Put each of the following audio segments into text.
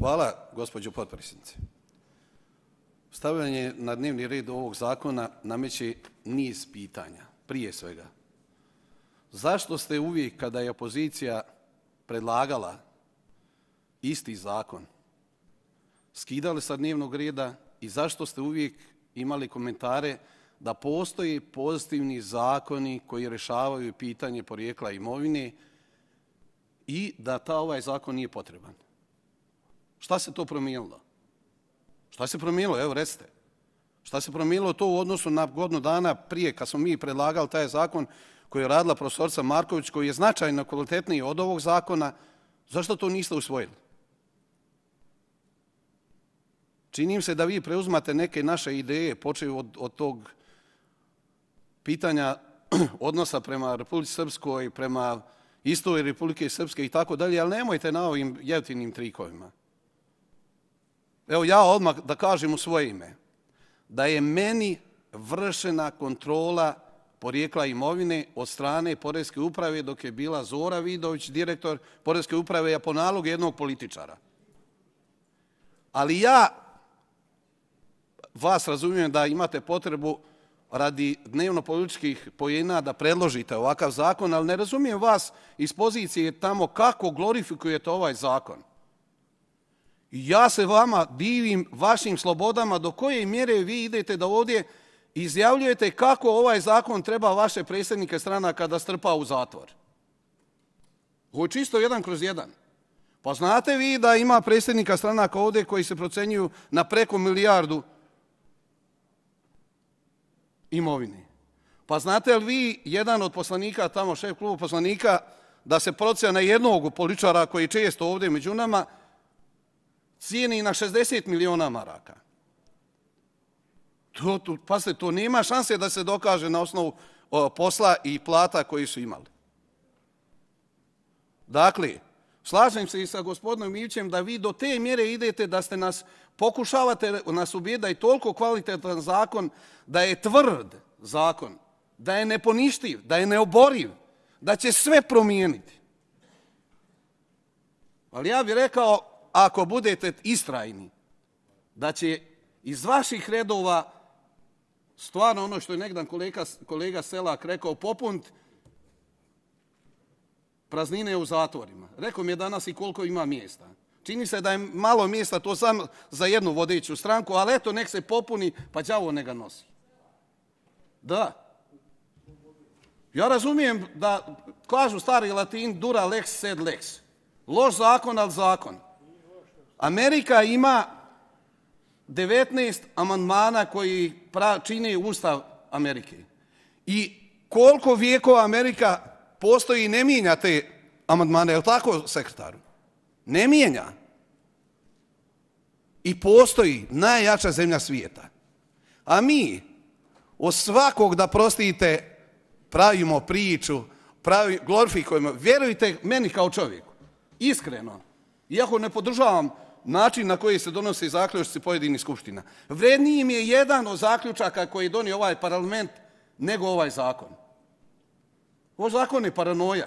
Hvala, gospođo potpredsjednice. Stavljanje na dnevni red ovog zakona nameće niz pitanja. Prije svega, zašto ste uvijek kada je opozicija predlagala isti zakon skidali sa dnevnog reda i zašto ste uvijek imali komentare da postoje pozitivni zakoni koji rješavaju pitanje porijekla imovine i da ovaj zakon nije potreban? Šta se to promijenilo? Šta se promijenilo? Evo, recite. Šta se promijenilo to u odnosu na godinu dana prije kad smo mi predlagali taj zakon koji je radila profesorica Marković, koji je značajno kvalitetniji od ovog zakona? Zašto to niste usvojili? Čini mi se da vi preuzmate neke naše ideje, počev od tog pitanja odnosa prema Republici Srpskoj, prema istoriji Republike Srpske i tako dalje, ali nemojte na ovim jeftinim trikovima. Evo ja odmah da kažem u svoje ime da je meni vršena kontrola porijekla imovine od strane Poreske uprave dok je bila Zora Vidović, direktor Poreske uprave, a po nalogu jednog političara. Ali ja vas razumijem da imate potrebu radi dnevno-političkih poena da predložite ovakav zakon, ali ne razumijem vas iz pozicije tamo kako glorifikujete ovaj zakon. Ja se vama divim vašim slobodama do koje mjere vi idete da ovdje izjavljujete kako ovaj zakon treba vaše predsjednike stranaka da strpa u zatvor. Ovo je čisto 1/1. Pa znate vi da ima predsjednika stranaka ovdje koji se procenjuju na preko milijardu imovine. Pa znate li vi, jedan od poslanika, tamo šef kluba poslanika, da se procjena jednog političara koji je često ovdje među nama, cijeni na 60 miliona maraka. Pazite, to nema šanse da se dokaže na osnovu posla i plata koji su imali. Dakle, slažem se i sa gospodinom Ivićem da vi do te mjere idete da ste nas, pokušavate nas ubijeti da je toliko kvalitetan zakon, da je tvrd zakon, da je neponištiv, da je neoboriv, da će sve promijeniti. Ali ja bih rekao, ako budete istrajni, da će iz vaših redova stvarno ono što je negdan kolega Selak rekao, popunt praznine u zatvorima. Rekao mi je danas i koliko ima mjesta. Čini se da je malo mjesta, to samo za jednu vodeću stranku, ali eto, nek se popuni, pa đavo ne ga nosi. Da. Ja razumijem da, kažu stari Latin, dura lex sed lex. Loš zakon, ali zakon. Amerika ima 19 amandmana koji čine Ustav Amerike. I koliko vijekova Amerika postoji i ne mijenja te amandmane, je li tako, sekretaru? Ne mijenja. I postoji najjača zemlja svijeta. A mi od svakog, da prostite, pravimo priču, glorifikujemo. Vjerujte meni kao čovjeku, iskreno, iako ne podržavam način na koji se donose zaključci pojedinih skupština, vredniji mi je jedan od zaključaka koji je donio ovaj parlament nego ovaj zakon. Ovaj zakon je paranoja.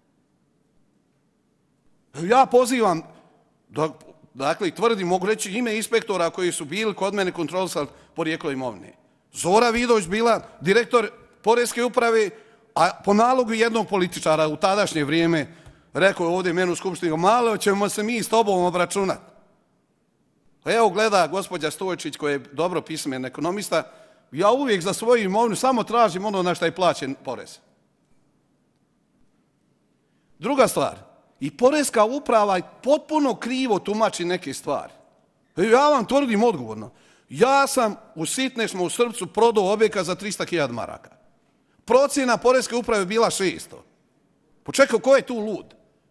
Ja pozivam, dakle, tvrdim, mogu reći ime inspektora koji su bili kod mene kontrolisali porijeklo imovine. Zora Vidović bila direktor Poreske uprave, a po nalogu jednog političara u tadašnje vrijeme, rekao je ovdje meni u skupštini, malo ćemo se mi s tobom obračunati. Evo gleda gospođa Stojčić koja je dobro pismen ekonomista, ja uvijek za svoju imovinu samo tražim ono na što je plaćen porez. Druga stvar, i Poreska uprava potpuno krivo tumači neke stvari. Ja vam tvrdim odgovorno, ja sam u Sitnešmu u Srpcu prodao objekat za 300.000 maraka. Procjena Poreske uprave bila 600. Počekaj, ko je tu lud?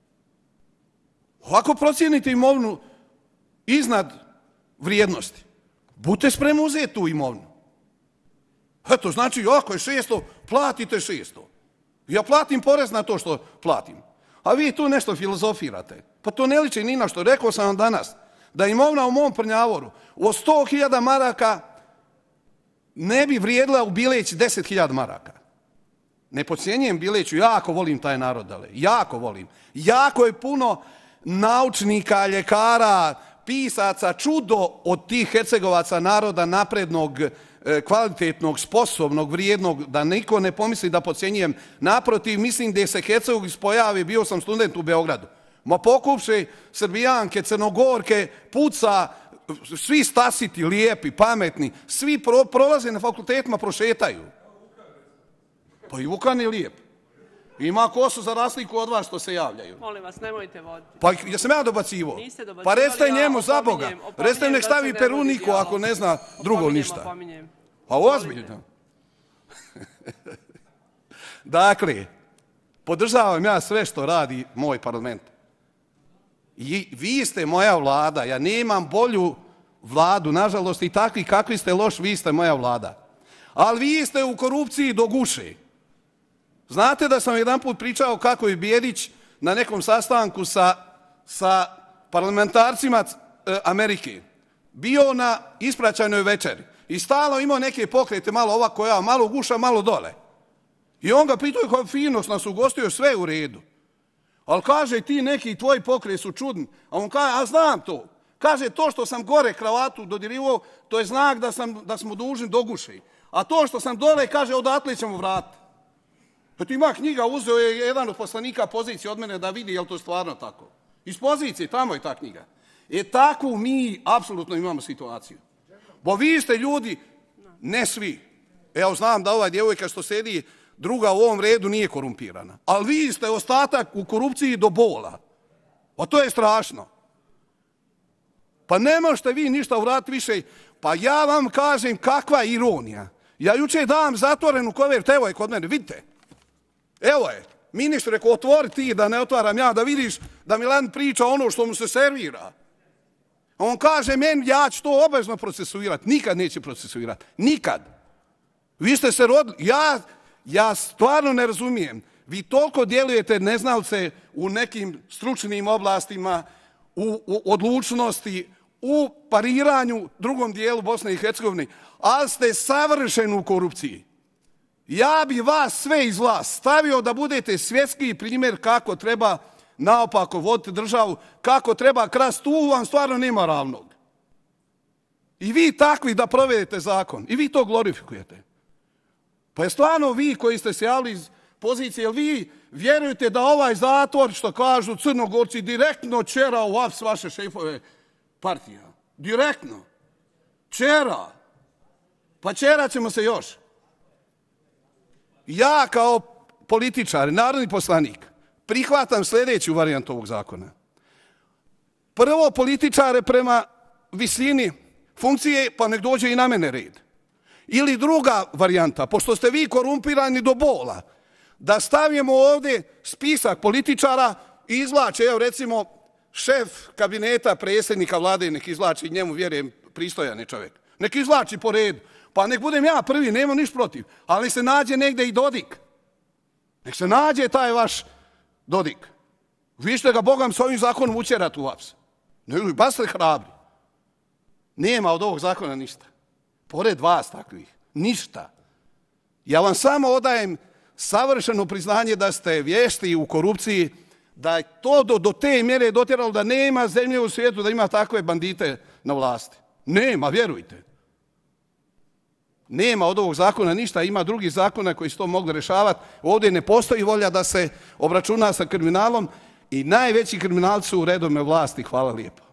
Ako procijenite imovinu iznad vrijednosti, budite spremni uzeti tu imovinu. Eto, znači, ako je 600, platite 600. Ja platim porez na to što platim. A vi tu nešto filozofirate. Pa to ne liči ni na što. Rekao sam vam danas da imovina u mom Prnjavoru od 100.000 maraka ne bi vrijedila u Bileći 10.000 maraka. Ne podcjenjujem Bileću, jako volim taj narod, jako volim. Jako je puno naučnika, ljekara, pisaca čudo od tih Hercegovaca, naroda naprednog, kvalitetnog, sposobnog, vrijednog, da niko ne pomisli da podcjenjujem. Naprotiv, mislim da se Hercegovac pojavi, bio sam student u Beogradu. Ma pokupše Srbijanke, Crnogorke, puca, svi stasiti, lijepi, pametni, svi prolaze na fakultetima, prošetaju. Pa i Vukan je lijep. Ima kosu za razliku od vas što se javljaju. Molim vas, nemojte voditi. Pa jesam ja dobacivo? Niste dobacivali. Pa recite njemu za Boga. Recite nek stavi peruniku ako ne zna drugo ništa. Pa ozbiljno. Dakle, podržavam ja sve što radi moj parlament. I vi ste moja vlada, ja nemam bolju vladu, nažalost i takvi kakvi ste loš, vi ste moja vlada. Ali vi ste u korupciji do guše. Znate da sam jedan put pričao kako je Bijedić na nekom sastanku sa parlamentarcima Amerike bio na ispraćajnoj večeri i stalno imao neke pokrete, malo ovako, ja, malo guša, malo dole. I on ga pitao kako fino nas ugostio, sve u redu. Ali kaže, ti neki tvoji pokret su čudni. A on kaže, a znam to. Kaže, to što sam gore kravatu dodirivao, to je znak da smo dužni do guše. A to što sam dole, kaže, odatle ćemo vratiti. Eto ima knjiga, uzeo je jedan od poslanika pozicije od mene da vidi je li to stvarno tako. Iz pozicije, tamo je ta knjiga. Takvu mi apsolutno imamo situaciju. Bo vi ste ljudi, ne svi. Evo znam da ova djevojka što sedi druga u ovom redu nije korumpirana. Ali vi ste ostatak u korupciji do bola. A to je strašno. Pa ne možete vi ništa uraditi više. Pa ja vam kažem kakva ironija. Ja jučer dam zatvorenu kovert, evo je kod mene, vidite. Evo je, ministar rekao, otvori ti da ne otvaram ja, da vidiš da Milan priča ono što mu se servira. On kaže meni, ja ću to obavezno procesuirati. Nikad neće procesuirati. Nikad. Vi ste se rodili. Ja stvarno ne razumijem. Vi toliko djelujete neznalce u nekim stručnim oblastima, u odlučnosti, u pariranju drugom dijelu Bosne i Hercegovine, ali ste savršeni u korupciji. Ja bi vas sve iz vas stavio da budete svjetski primjer kako treba naopako voditi državu, kako treba krasti, tu vam stvarno nema ravnog. I vi takvi da provedete zakon, i vi to glorifikujete. Pa je stvarno vi koji ste se javili iz pozicije, jel vi vjerujete da ovaj zatvor, što kažu Crnogorci, direktno čera u vaps vaše šefove partija? Direktno. Čera. Pa čerat ćemo se još. Ja kao političar, narodni poslanik, prihvatam sljedeću varijantu ovog zakona. Prvo, političare prema visini funkcije, pa nek dođe i na mene red. Ili druga varijanta, pošto ste vi korumpirani do bola, da stavimo ovdje spisak političara i izvlače, evo recimo, šef kabineta predsjednika vlade, nek izvlači, njemu vjerujem, pristojan je čovjek. Nek izvlači po redu. Pa nek budem ja prvi, nema niš protiv. Ali se nađe negdje i Dodik. Nek se nađe taj vaš Dodik. Vi ćete ga, Bogam, s ovim zakonom učerati u vaps. Ne, baš ste hrabri. Nema od ovog zakona ništa. Pored vas takvih. Ništa. Ja vam samo odajem savršeno priznanje da ste vješti u korupciji, da je to do te mjere dotjeralo da nema zemlje u svijetu da ima takve bandite na vlasti. Nema, vjerujte. Nema od ovog zakona ništa, ima drugih zakona koji su to mogli rješavati. Ovdje ne postoji volja da se obračuna sa kriminalom i najveći kriminalci su u redovnoj vlasti. Hvala lijepo.